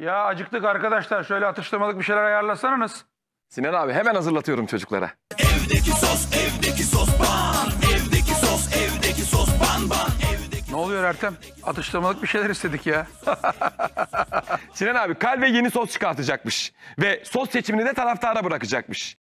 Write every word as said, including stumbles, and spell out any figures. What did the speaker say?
Ya acıktık arkadaşlar. Şöyle atıştırmalık bir şeyler ayarlasanız. Sinan abi hemen hazırlatıyorum çocuklara. Evdeki sos, evdeki sos ban. Evdeki sos, evdeki sos ban ban. Evdeki... Ne oluyor Ertem? Atıştırmalık bir şeyler istedik ya. Sinan abi Calve yeni sos çıkartacakmış. Ve sos seçimini de taraftara bırakacakmış.